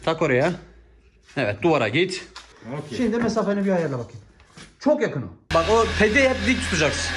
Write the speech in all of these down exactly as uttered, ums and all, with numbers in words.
Tak oraya. Evet, duvara git. Okay. Şimdi mesafeni bir ayarla bakayım. Çok yakın o. Bak o pedeyi hep dik tutacaksın.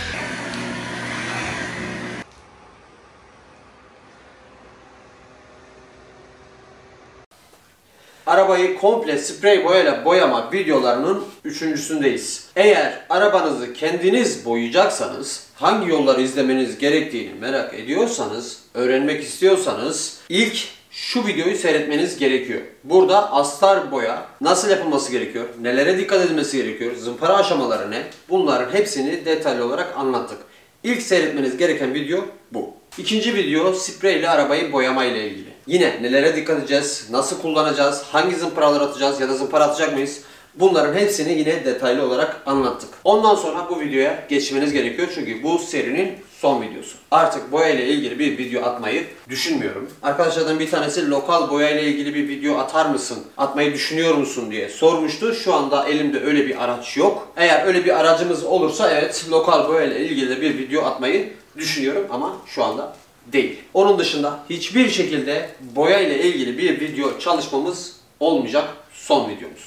Arabayı komple sprey boyayla boyama videolarının üçüncüsündeyiz. Eğer arabanızı kendiniz boyayacaksanız, hangi yolları izlemeniz gerektiğini merak ediyorsanız, öğrenmek istiyorsanız ilk şu videoyu seyretmeniz gerekiyor. Burada astar boya nasıl yapılması gerekiyor, nelere dikkat edilmesi gerekiyor, zımpara aşamaları ne, bunların hepsini detaylı olarak anlattık. İlk seyretmeniz gereken video bu. İkinci video sprey ile arabayı boyama ile ilgili. Yine nelere dikkat edeceğiz, nasıl kullanacağız, hangi zımparalar atacağız ya da zımpara atacak mıyız? Bunların hepsini yine detaylı olarak anlattık. Ondan sonra bu videoya geçmeniz gerekiyor çünkü bu serinin son videosu. Artık boya ile ilgili bir video atmayı düşünmüyorum. Arkadaşlardan bir tanesi lokal boya ile ilgili bir video atar mısın, atmayı düşünüyor musun diye sormuştu. Şu anda elimde öyle bir araç yok. Eğer öyle bir aracımız olursa evet, lokal boya ile ilgili bir video atmayı düşünüyorum ama şu anda değil. Onun dışında hiçbir şekilde boya ile ilgili bir video çalışmamız olmayacak, son videomuz.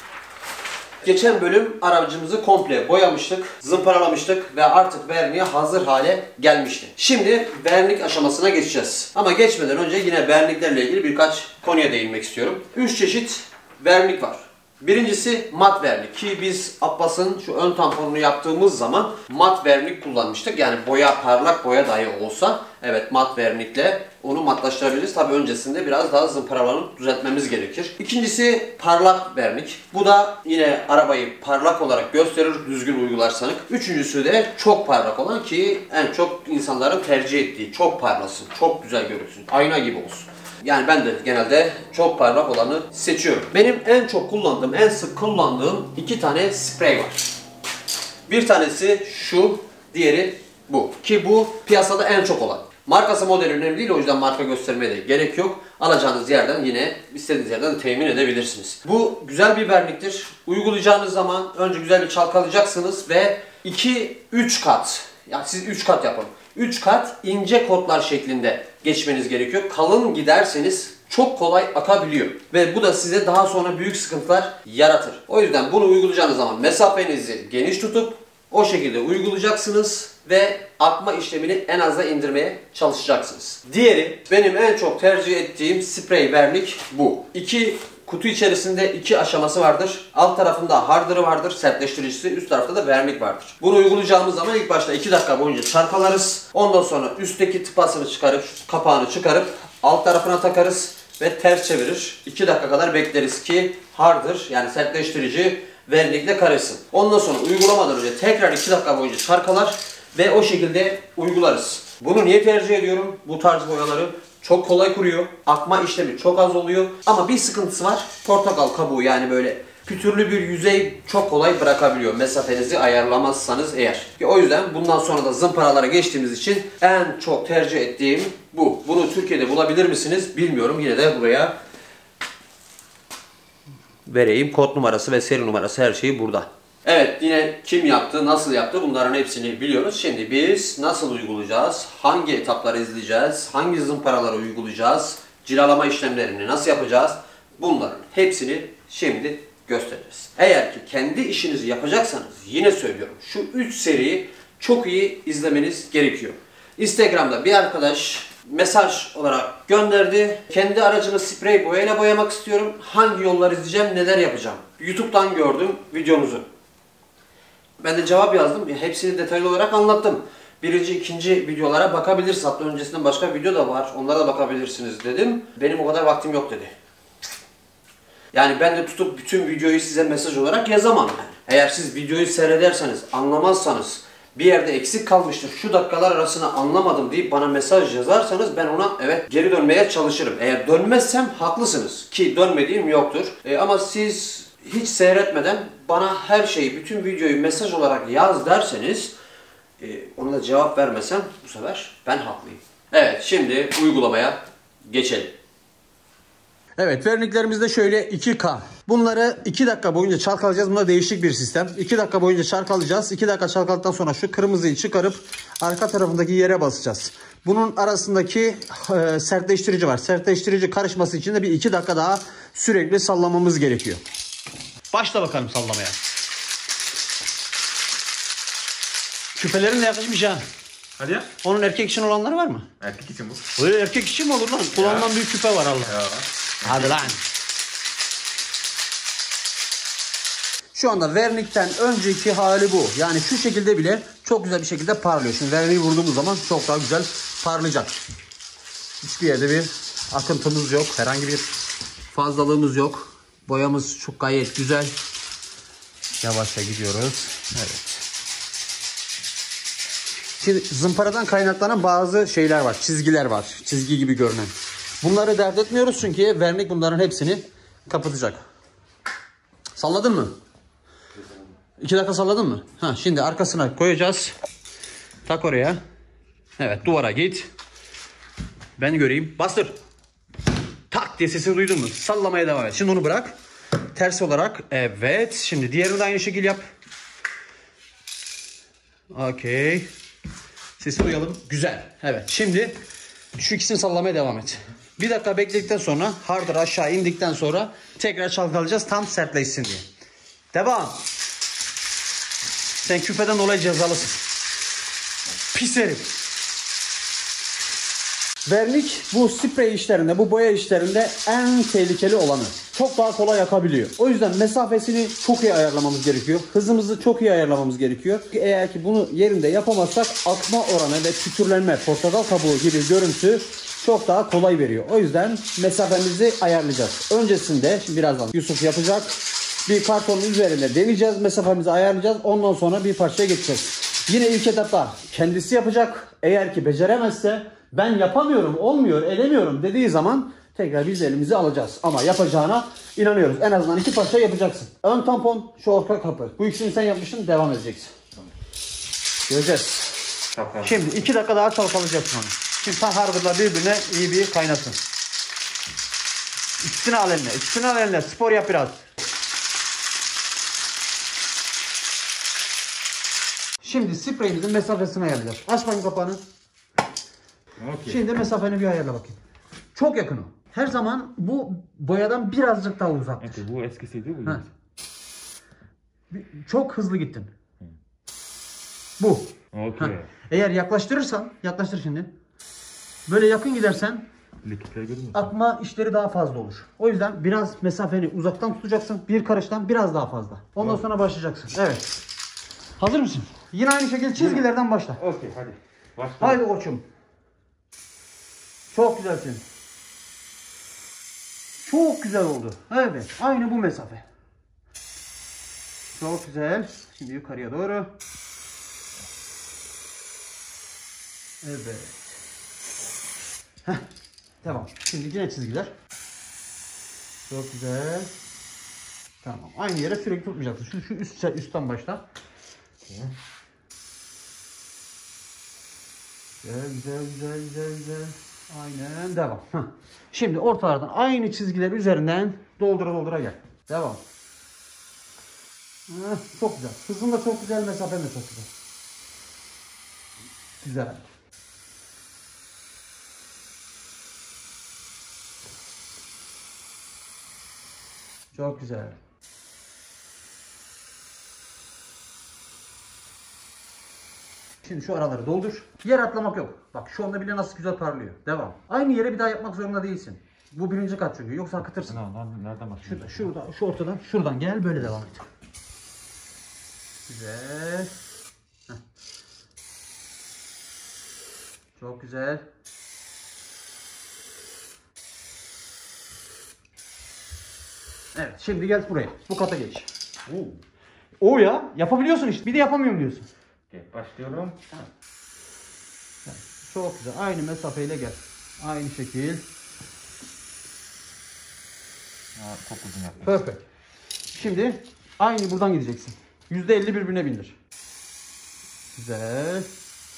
Geçen bölüm aracımızı komple boyamıştık, zımparalamıştık ve artık verniğe hazır hale gelmişti. Şimdi vernik aşamasına geçeceğiz. Ama geçmeden önce yine verniklerle ilgili birkaç konuya değinmek istiyorum. üç çeşit vernik var. Birincisi mat vernik ki biz Abbas'ın şu ön tamponunu yaptığımız zaman mat vernik kullanmıştık. Yani boya, parlak boya dahi olsa evet mat vernikle onu matlaştırabiliriz. Tabi öncesinde biraz daha zımparalanıp düzeltmemiz gerekir. İkincisi parlak vernik. Bu da yine arabayı parlak olarak gösterir düzgün uygularsanız. Üçüncüsü de çok parlak olan ki en çok insanların tercih ettiği, çok parlasın, çok güzel görünsün, ayna gibi olsun. Yani ben de genelde çok parlak olanı seçiyorum. Benim en çok kullandığım, en sık kullandığım iki tane sprey var. Bir tanesi şu, diğeri bu. Ki bu piyasada en çok olan. Markası modeli önemli değil, o yüzden marka göstermeye de gerek yok. Alacağınız yerden yine istediğiniz yerden temin edebilirsiniz. Bu güzel bir verniktir. Uygulayacağınız zaman önce güzel bir çalkalayacaksınız ve iki üç kat, yani siz üç kat yapın. üç kat ince kotlar şeklinde geçmeniz gerekiyor. Kalın giderseniz çok kolay akabiliyor. Ve bu da size daha sonra büyük sıkıntılar yaratır. O yüzden bunu uygulayacağınız zaman mesafenizi geniş tutup o şekilde uygulayacaksınız ve akma işlemini en aza indirmeye çalışacaksınız. Diğeri benim en çok tercih ettiğim sprey vernik bu. İki kutu içerisinde iki aşaması vardır. Alt tarafında hardırı vardır, sertleştiricisi. Üst tarafta da vernik vardır. Bunu uygulayacağımız zaman ilk başta iki dakika boyunca çarpalarız. Ondan sonra üstteki tıpasını çıkarıp, kapağını çıkarıp alt tarafına takarız ve ters çevirir. iki dakika kadar bekleriz ki hardır, yani sertleştirici vernikle karışsın. Ondan sonra uygulamadan önce tekrar iki dakika boyunca çarkalar ve o şekilde uygularız. Bunu niye tercih ediyorum? Bu tarz boyaları çok kolay kuruyor. Akma işlemi çok az oluyor. Ama bir sıkıntısı var. Portakal kabuğu, yani böyle pütürlü bir yüzey çok kolay bırakabiliyor. Mesafenizi ayarlamazsanız eğer. O yüzden bundan sonra da zımparalara geçtiğimiz için en çok tercih ettiğim bu. Bunu Türkiye'de bulabilir misiniz bilmiyorum. Yine de buraya vereyim. Kod numarası ve seri numarası, her şeyi burada. Evet, yine kim yaptı, nasıl yaptı, bunların hepsini biliyoruz. Şimdi biz nasıl uygulayacağız, hangi etapları izleyeceğiz, hangi zımparaları uygulayacağız, cilalama işlemlerini nasıl yapacağız, bunların hepsini şimdi göstereceğiz. Eğer ki kendi işinizi yapacaksanız, yine söylüyorum, şu üç seriyi çok iyi izlemeniz gerekiyor. Instagram'da bir arkadaş mesaj olarak gönderdi. Kendi aracımı sprey boyayla boyamak istiyorum. Hangi yolları izleyeceğim, neler yapacağım? YouTube'dan gördüm videonuzu. Ben de cevap yazdım. Hepsini detaylı olarak anlattım. Birinci, ikinci videolara bakabilirsiniz. Hatta öncesinden başka video da var. Onlara da bakabilirsiniz dedim. Benim o kadar vaktim yok dedi. Yani ben de tutup bütün videoyu size mesaj olarak yazamam. Yani. Eğer siz videoyu seyrederseniz, anlamazsanız, bir yerde eksik kalmıştır, şu dakikalar arasında anlamadım deyip bana mesaj yazarsanız ben ona evet geri dönmeye çalışırım. Eğer dönmezsem haklısınız ki dönmediğim yoktur. E, ama siz hiç seyretmeden bana her şeyi, bütün videoyu mesaj olarak yaz derseniz e, ona da cevap vermesem bu sefer ben haklıyım. Evet, şimdi uygulamaya geçelim. Evet, verniklerimizde şöyle iki K. Bunları iki dakika boyunca çalkalayacağız. Bunda değişik bir sistem. iki dakika boyunca çalkalayacağız. iki dakika çalkaladıktan sonra şu kırmızıyı çıkarıp arka tarafındaki yere basacağız. Bunun arasındaki e, sertleştirici var. Sertleştirici karışması için de bir iki dakika daha sürekli sallamamız gerekiyor. Başla bakalım sallamaya. Küpelerin de yakışmış ha. Hadi ya. Onun erkek için olanları var mı? Erkek için bu. Öyle erkek için mi olur lan? Kullanılan bir küpe var Allah. Ya. Hadi lan. Şu anda vernikten önceki hali bu. Yani şu şekilde bile çok güzel bir şekilde parlıyor. Şimdi verniği vurduğumuz zaman çok daha güzel parlayacak. Hiçbir yerde bir akıntımız yok. Herhangi bir fazlalığımız yok. Boyamız çok gayet güzel. Yavaşça gidiyoruz. Evet. Şimdi zımparadan kaynaklanan bazı şeyler var. Çizgiler var. Çizgi gibi görünen. Bunları dert etmiyoruz çünkü vernik bunların hepsini kapatacak. Salladın mı? İki dakika salladın mı? Ha, şimdi arkasına koyacağız. Tak oraya. Evet, duvara git. Ben göreyim. Bastır. Tak diye sesi duydun mu? Sallamaya devam et. Şimdi onu bırak. Ters olarak. Evet. Şimdi diğerini de aynı şekilde yap. Okey. Sesi duyalım. Güzel. Evet. Şimdi şu ikisini sallamaya devam et. Bir dakika bekledikten sonra hardır aşağı indikten sonra tekrar çalkalayacağız tam sertleşsin diye. Devam. Sen küpeden dolayı cezalısın. Pis herif. Vernik bu sprey işlerinde, bu boya işlerinde en tehlikeli olanı. Çok daha kolay yakabiliyor. O yüzden mesafesini çok iyi ayarlamamız gerekiyor. Hızımızı çok iyi ayarlamamız gerekiyor. Eğer ki bunu yerinde yapamazsak akma oranı ve pütürlenme, portakal kabuğu gibi görüntü çok daha kolay veriyor. O yüzden mesafemizi ayarlayacağız. Öncesinde, şimdi birazdan Yusuf yapacak. Bir kartonun üzerinde deneyeceğiz. Mesafemizi ayarlayacağız. Ondan sonra bir parçaya geçeceğiz. Yine ilk etapta kendisi yapacak. Eğer ki beceremezse ben yapamıyorum, olmuyor, edemiyorum dediği zaman tekrar biz elimizi alacağız. Ama yapacağına inanıyoruz. En azından iki parça yapacaksın. Ön tampon, şu orta kapı. Bu ikisini sen yapmışsın, devam edeceksin. Göreceğiz. Şimdi iki dakika daha çalkalayacaksın onu. Şimdi tam hardırla birbirine iyi bir kaynasın. İkisini al eline, ikisini al eline. Spor yap biraz. Şimdi spreyimizin mesafesini ayarlayacağız. Aç bakayım kapağını. Okay. Şimdi mesafeni bir ayarla bakayım. Çok yakın o. Her zaman bu boyadan birazcık daha uzak. Evet, bu eskisiydi bu. Çok hızlı gittin. Hı. Bu. Okay. Eğer yaklaştırırsan, yaklaştır şimdi. Böyle yakın gidersen akma işleri daha fazla olur. O yüzden biraz mesafeni uzaktan tutacaksın. Bir karıştan biraz daha fazla. Ondan sonra başlayacaksın. Evet. Hazır mısın? Yine aynı şekilde çizgilerden başla. Okey, hadi. Başla. Haydi koçum. Çok güzelsin. Çok güzel oldu. Evet. Aynı bu mesafe. Çok güzel. Şimdi yukarıya doğru. Evet. Heh. Tamam. Şimdi yine çizgiler. Çok güzel. Tamam. Aynı yere sürekli tutmayacaksın. Şu, şu üst, üstten başla. Güzel, güzel, güzel, güzel, güzel. Aynen, devam. Heh. Şimdi ortalardan aynı çizgiler üzerinden doldura doldura gel. Devam. Heh, çok güzel. Hızın da çok güzel, mesafen de çok güzel. Güzel. Çok güzel. Şimdi şu araları doldur. Yer atlamak yok. Bak şu anda bile nasıl güzel parlıyor. Devam. Aynı yere bir daha yapmak zorunda değilsin. Bu birinci kat çünkü. Yoksa akıtırsın. Nereden, nereden başlıyorsun? Şurada, şurada, şu ortadan, şuradan gel böyle devam et. Güzel. Heh. Çok güzel. Evet, şimdi gel buraya. Bu kata geç. Oo. O ya, yapabiliyorsun işte. Bir de yapamıyorum diyorsun. Okay, başlıyorum. Evet, çok güzel. Aynı mesafeyle gel. Aynı şekil. Aa, çok uzun yaptım. Perfect. Şimdi aynı buradan gideceksin. yüzde elli birbirine bindir. Güzel.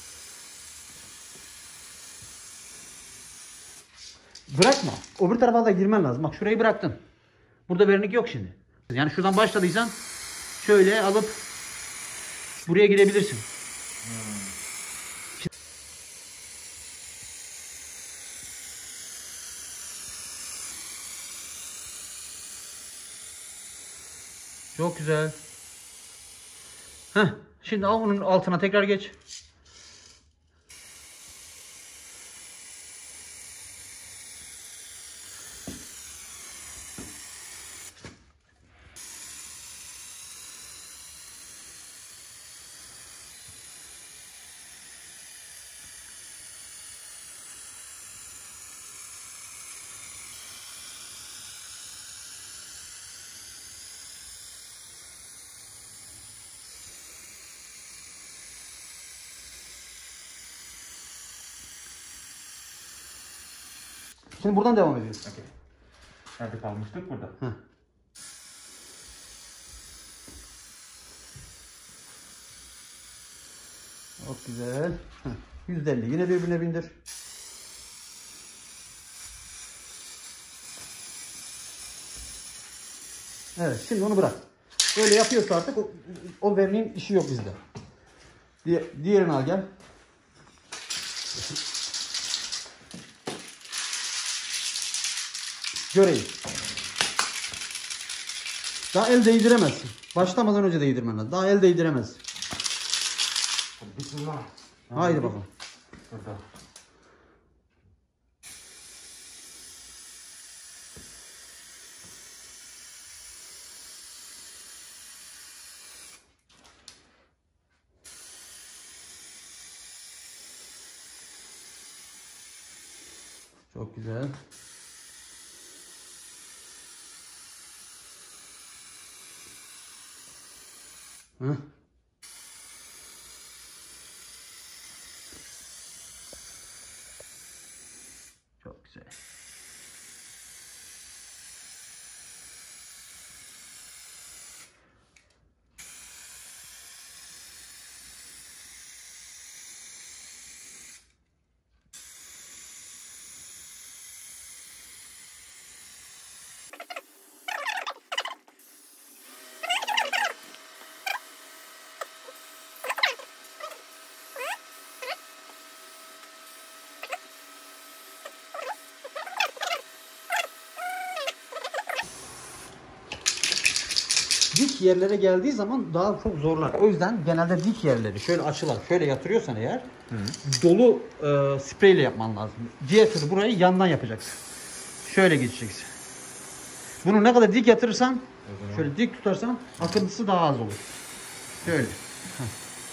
Bırakma. Öbür tarafa da girmen lazım. Bak şurayı bıraktın. Burada vernik yok şimdi. Yani şuradan başladıysan şöyle alıp buraya gidebilirsin. Hmm. Çok güzel. Heh, şimdi al bunun altına tekrar geç. Şimdi buradan devam ediyoruz. Okay. Nerede kalmıştık? Burada. Heh. Çok güzel. Heh. yüzde elli yine birbirine bindir. Evet, şimdi onu bırak. Böyle yapıyorsa artık o, o verniğin işi yok bizde. Diğer, diğerini al gel. Göreyim. Daha el değdiremezsin. Başlamadan önce değdirmen lazım. Daha el değdiremezsin. Bismillah. Haydi bakalım. Burada. Çok güzel. Hı? Çok güzel. Dik yerlere geldiği zaman daha çok zorlar. O yüzden genelde dik yerleri şöyle açılan, şöyle yatırıyorsan eğer Hı. dolu e, spreyle yapman lazım. Diğer türlü burayı yandan yapacaksın. Şöyle geçeceksin. Bunu ne kadar dik yatırırsan, şöyle dik tutarsan akıntısı daha az olur. Şöyle. Heh.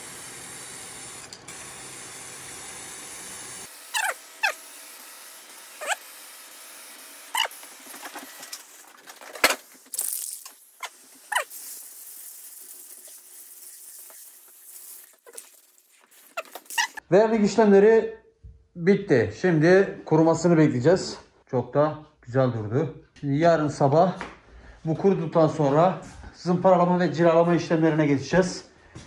Vernik işlemleri bitti. Şimdi kurumasını bekleyeceğiz. Çok da güzel durdu. Şimdi yarın sabah bu kuruduktan sonra zımparalama ve cilalama işlemlerine geçeceğiz.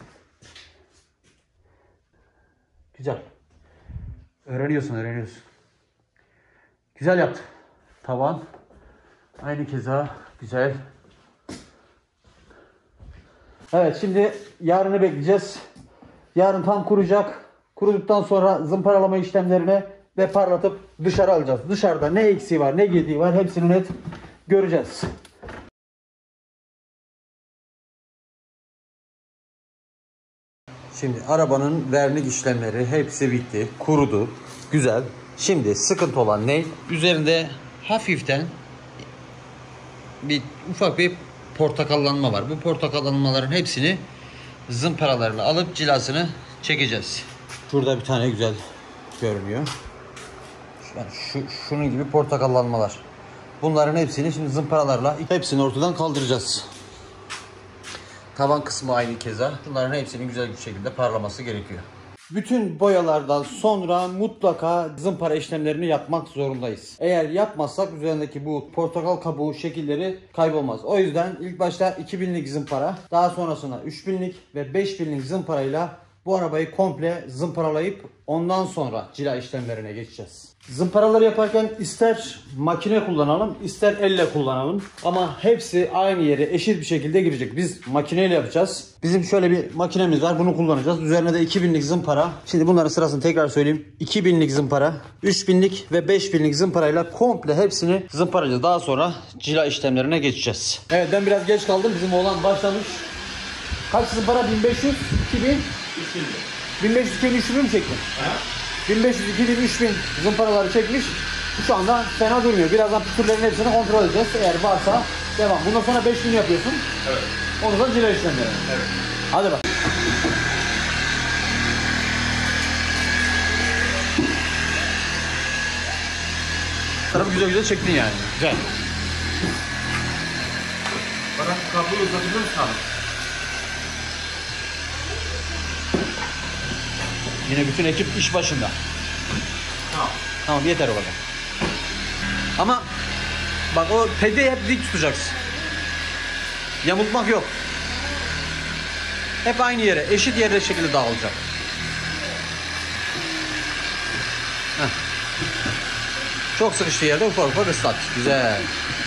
Güzel. Öğreniyorsun, öğreniyorsun. Güzel yaptı. Tavan. Aynı keza güzel. Evet, şimdi yarını bekleyeceğiz. Yarın tam kuruyacak. Kuruduktan sonra zımparalama işlemlerine ve parlatıp dışarı alacağız. Dışarıda ne eksiği var, ne gediği var hepsini net göreceğiz. Şimdi arabanın vernik işlemleri hepsi bitti. Kurudu. Güzel. Şimdi sıkıntı olan ne? Üzerinde hafiften bir ufak bir portakallanma var. Bu portakallanmaların hepsini zımparalarla alıp cilasını çekeceğiz. Şurada bir tane güzel görünüyor. Yani şu, şunun gibi portakallanmalar. Bunların hepsini şimdi zımparalarla hepsini ortadan kaldıracağız. Tavan kısmı aynı keza. Bunların hepsinin güzel bir şekilde parlaması gerekiyor. Bütün boyalardan sonra mutlaka zımpara işlemlerini yapmak zorundayız. Eğer yapmazsak üzerindeki bu portakal kabuğu şekilleri kaybolmaz. O yüzden ilk başta iki binlik zımpara, daha sonrasında üç binlik ve beş binlik zımparayla bu arabayı komple zımparalayıp ondan sonra cila işlemlerine geçeceğiz. Zımparaları yaparken ister makine kullanalım, ister elle kullanalım. Ama hepsi aynı yere eşit bir şekilde girecek. Biz makineyle yapacağız. Bizim şöyle bir makinemiz var. Bunu kullanacağız. Üzerine de iki binlik zımpara. Şimdi bunların sırasını tekrar söyleyeyim. iki binlik zımpara, üç binlik ve beş binlik zımparayla komple hepsini zımparayacağız. Daha sonra cila işlemlerine geçeceğiz. Evet, ben biraz geç kaldım. Bizim oğlan başlamış. Kaç zımpara? bin beş yüz, iki bin? bin beş yüz, iki bin, üç bin mi çektin? Ha? bin beş yüz, iki bin, üç bin zımparaları çekmiş. Şu anda fena durmuyor. Birazdan pütürlerin hepsini kontrol edeceğiz. Eğer varsa devam. Bundan sonra beş bin yapıyorsun. Evet. Onu da cila işlemleri. Evet. Hadi bak. Tarafı güzel güzel çektin yani. Güzel. Bana kabloyu uzatabilir misin abi? Yine bütün ekip iş başında. Tamam. Tamam, yeter o kadar. Ama bak, o pedi hep dik tutacaksın. Yamultmak yok. Hep aynı yere, eşit yerde şekilde dağılacak. Heh. Çok sıkıştığı yerde ufak ufak ıslat. Güzel.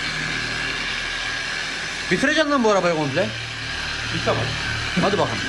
Bitireceksin lan bu arabayı komple. Bir tamam. Hadi bakalım.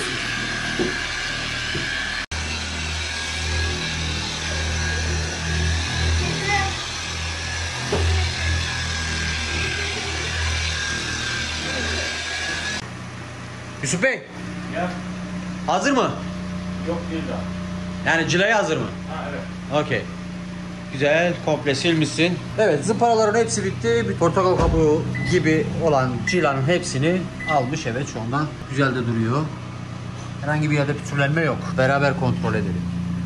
Yusuf Bey, Ya. hazır mı? Yok değil daha. Yani cilaya hazır mı? Ha evet. Okey. Güzel, komple silmişsin. Evet, zımparaların hepsi bitti. Bir portakal kabuğu gibi olan cilanın hepsini almış. Evet, şu anda güzel de duruyor. Herhangi bir yerde pütürlenme yok. Beraber kontrol edelim.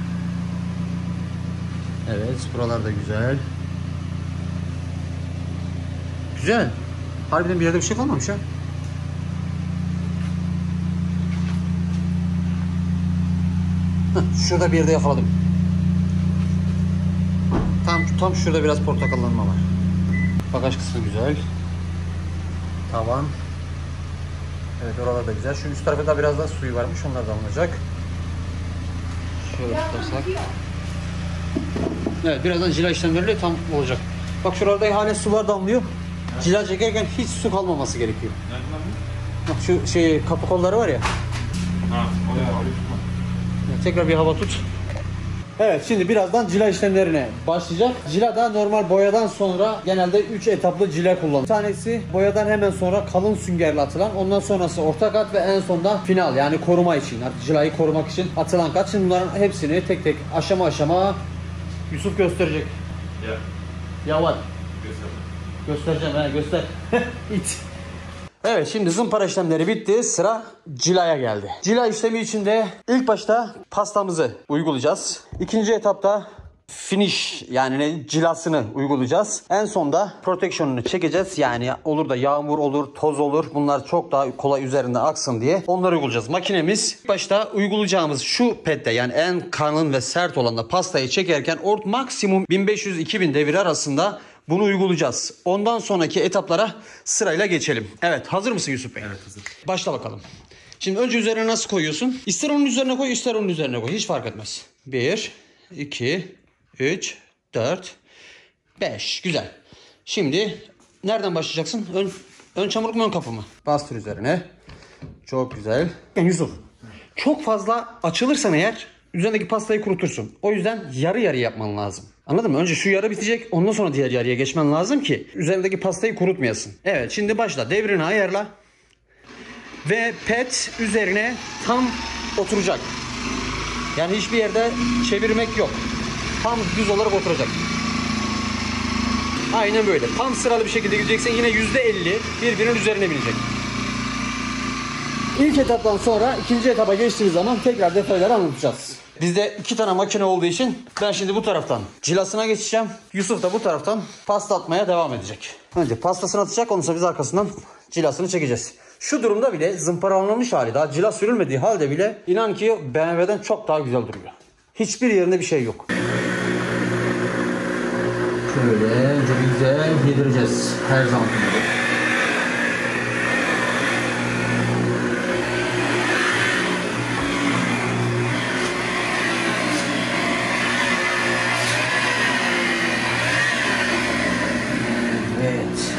Evet, buralar da güzel. Güzel. Harbiden bir yerde bir şey kalmamış ha. Heh, şurada bir yerde yakaladım. Tam tam şurada biraz portakallanma var. Bagaj kısmı güzel. Tavan. Evet, oralar da güzel. Şu üst tarafta da biraz daha suyu varmış. Onlar da alınacak. Şöyle tutarsak. Evet, birazdan cila işlemleriyle tam olacak. Bak, şuralarda hala sular damlıyor. Evet. Cila çekerken hiç su kalmaması gerekiyor. Nereden abi? Bak, şu şey kapı kolları var ya. Ha, oraya oraya tutma. Tekrar bir hava tut. Evet, şimdi birazdan cila işlemlerine başlayacak. Cila da normal boyadan sonra genelde üç etaplı cila kullanılır. Bir tanesi boyadan hemen sonra kalın süngerle atılan, ondan sonrası orta kat ve en sonda final, yani koruma için, artık cilayı korumak için atılan kat. Şimdi bunların hepsini tek tek aşama aşama Yusuf gösterecek. Ya. Ya var. Göster. Göstereceğim, he, göster. İt. Evet, şimdi zımpara işlemleri bitti. Sıra cilaya geldi. Cila işlemi için de ilk başta pastamızı uygulayacağız. İkinci etapta finish, yani ne, cilasını uygulayacağız. En sonda protection'unu çekeceğiz. Yani olur da yağmur olur, toz olur. Bunlar çok daha kolay üzerinde aksın diye onları uygulayacağız. Makinemiz ilk başta uygulayacağımız şu pedde, yani en kalın ve sert olan da pastayı çekerken ort maksimum bin beş yüz iki bin devir arasında bunu uygulayacağız. Ondan sonraki etaplara sırayla geçelim. Evet, hazır mısın Yusuf Bey? Evet, hazır. Başla bakalım. Şimdi önce üzerine nasıl koyuyorsun? İster onun üzerine koy, ister onun üzerine koy. Hiç fark etmez. bir, iki, üç, dört, beş. Güzel. Şimdi nereden başlayacaksın? Ön, ön çamurluk mu, ön kapı mı? Bastır üzerine. Çok güzel. Yani Yusuf, çok fazla açılırsan eğer üzerindeki pastayı kurutursun. O yüzden yarı yarı yapman lazım. Anladın mı? Önce şu yarı bitecek, ondan sonra diğer yarıya geçmen lazım ki üzerindeki pastayı kurutmayasın. Evet, şimdi başla. Devrini ayarla. Ve pet üzerine tam oturacak. Yani hiçbir yerde çevirmek yok. Tam düz olarak oturacak. Aynen böyle. Tam sıralı bir şekilde gideceksin. Yine yüzde elli birbirinin üzerine binecek. İlk etaptan sonra ikinci etapa geçtiğimiz zaman tekrar detayları anlatacağız. Bizde iki tane makine olduğu için ben şimdi bu taraftan cilasına geçeceğim. Yusuf da bu taraftan pasta atmaya devam edecek. Önce pastasını atacak, ondan sonra biz arkasından cilasını çekeceğiz. Şu durumda bile zımparalanmış hali, daha cila sürülmediği halde bile inan ki B M W'den çok daha güzel duruyor. Hiçbir yerinde bir şey yok. Şöyle önce bir güzel yedireceğiz her zaman. Evet.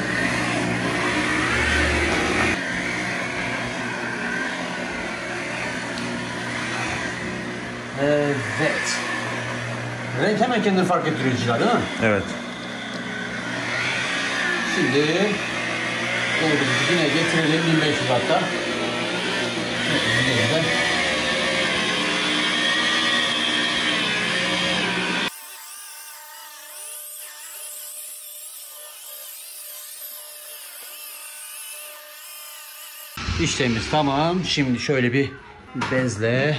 Evet. Renk hemen kendini fark ettiriyor Cila, değil mi? Evet. Şimdi yine getirelim bin beş yüz hatta. Evet, İşlemimiz tamam. Şimdi şöyle bir bezle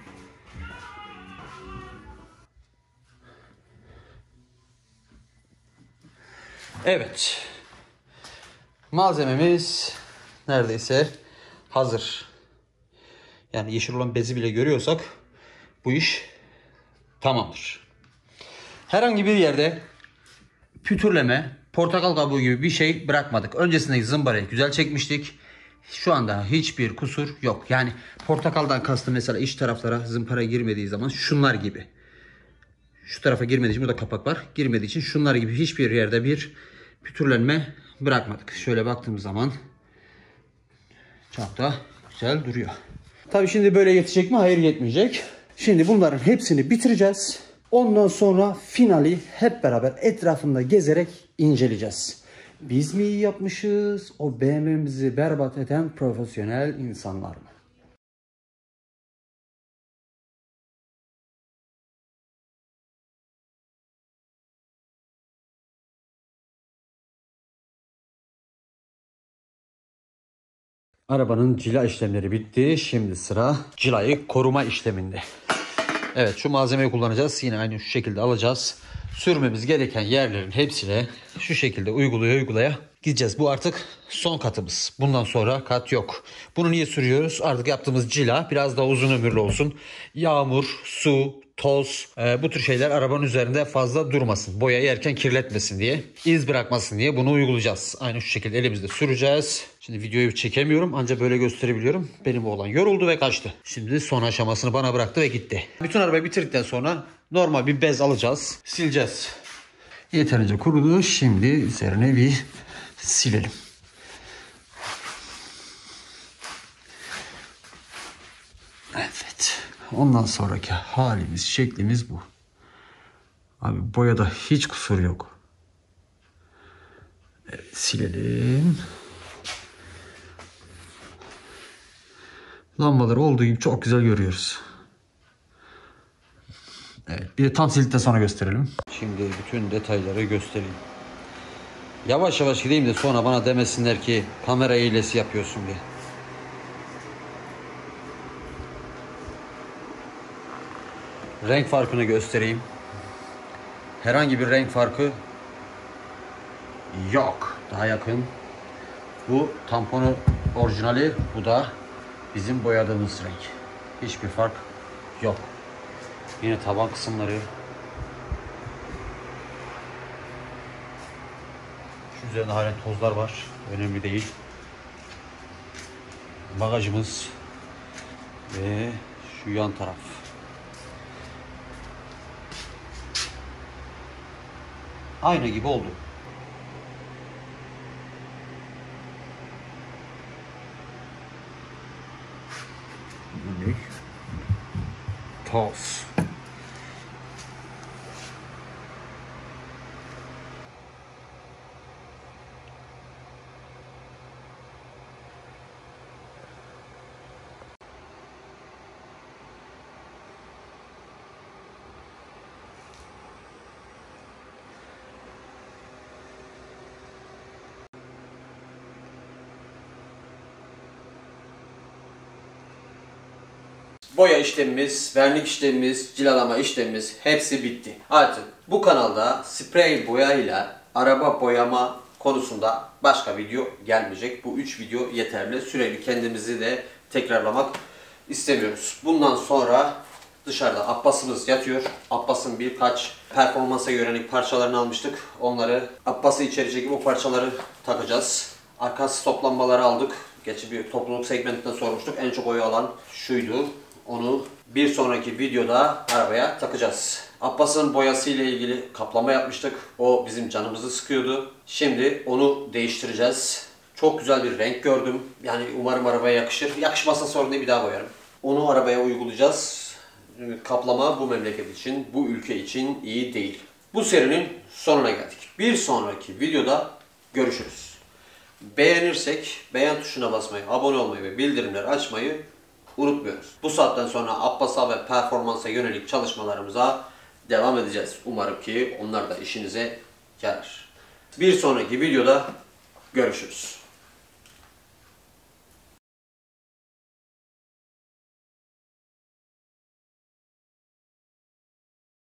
evet. Malzememiz neredeyse hazır. Yani yeşil olan bezi bile görüyorsak bu iş tamamdır. Herhangi bir yerde pütürleme, portakal kabuğu gibi bir şey bırakmadık. Öncesindeki zımbarayı güzel çekmiştik. Şu anda hiçbir kusur yok. Yani portakaldan kastım mesela iç taraflara zımpara girmediği zaman şunlar gibi. Şu tarafa girmediği için burada kapak var. Girmediği için şunlar gibi hiçbir yerde bir pütürlenme bırakmadık. Şöyle baktığımız zaman çok da güzel duruyor. Tabii şimdi böyle yetecek mi? Hayır, yetmeyecek. Şimdi bunların hepsini bitireceğiz. Ondan sonra finali hep beraber etrafında gezerek inceleyeceğiz. Biz mi iyi yapmışız? O B M W'mizi berbat eden profesyonel insanlar mı? Arabanın cila işlemleri bitti. Şimdi sıra cilayı koruma işleminde. Evet, şu malzemeyi kullanacağız. Yine aynı şu şekilde alacağız. Sürmemiz gereken yerlerin hepsine şu şekilde uygulaya uygulaya gideceğiz. Bu artık son katımız. Bundan sonra kat yok. Bunu niye sürüyoruz? Artık yaptığımız cila biraz daha uzun ömürlü olsun. Yağmur, su, toz, e, bu tür şeyler arabanın üzerinde fazla durmasın. Boyayı yerken kirletmesin diye, iz bırakmasın diye bunu uygulayacağız. Aynı şu şekilde elimizde süreceğiz. Şimdi videoyu çekemiyorum, ancak böyle gösterebiliyorum. Benim oğlan yoruldu ve kaçtı. Şimdi son aşamasını bana bıraktı ve gitti. Bütün arabayı bitirdikten sonra normal bir bez alacağız. Sileceğiz. Yeterince kurudu. Şimdi üzerine bir silelim. Evet. Ondan sonraki halimiz, şeklimiz bu. Abi boyada hiç kusur yok. Evet, silelim. Lambaları olduğu gibi çok güzel görüyoruz. Evet, bir de tam sildikten sonra gösterelim. Şimdi bütün detayları göstereyim. Yavaş yavaş gideyim de sonra bana demesinler ki kamera hilesi yapıyorsun diye. Renk farkını göstereyim. Herhangi bir renk farkı yok. Daha yakın. Bu tamponu orijinali, bu da bizim boyadığımız renk. Hiçbir fark yok. Yine taban kısımları. Şu üzerinde halen tozlar var. Önemli değil. Bagajımız ve şu yan taraf. Aynı gibi oldu. Toz. Boya işlemimiz, vernik işlemimiz, cilalama işlemimiz hepsi bitti. Artık bu kanalda sprey boyayla araba boyama konusunda başka video gelmeyecek. Bu üç video yeterli. Sürekli kendimizi de tekrarlamak istemiyoruz. Bundan sonra dışarıda Abbas'ımız yatıyor. Abbas'ın birkaç performansa yönelik parçalarını almıştık. Onları Abbas'ı içeri çekip o parçaları takacağız. Arka stoplanmaları aldık. Geçen bir topluluk segmentinden sormuştuk. En çok oyu alan şuydu. Onu bir sonraki videoda arabaya takacağız. Abbas'ın boyası ile ilgili kaplama yapmıştık. O bizim canımızı sıkıyordu. Şimdi onu değiştireceğiz. Çok güzel bir renk gördüm. Yani umarım arabaya yakışır. Yakışmazsa sorun değil, bir daha boyarım. Onu arabaya uygulayacağız. Kaplama bu memleket için, bu ülke için iyi değil. Bu serinin sonuna geldik. Bir sonraki videoda görüşürüz. Beğenirsek beğen tuşuna basmayı, abone olmayı ve bildirimleri açmayı unutmuyoruz. Bu saatten sonra Abbas'a ve performansa yönelik çalışmalarımıza devam edeceğiz. Umarım ki onlar da işinize yarar. Bir sonraki videoda görüşürüz.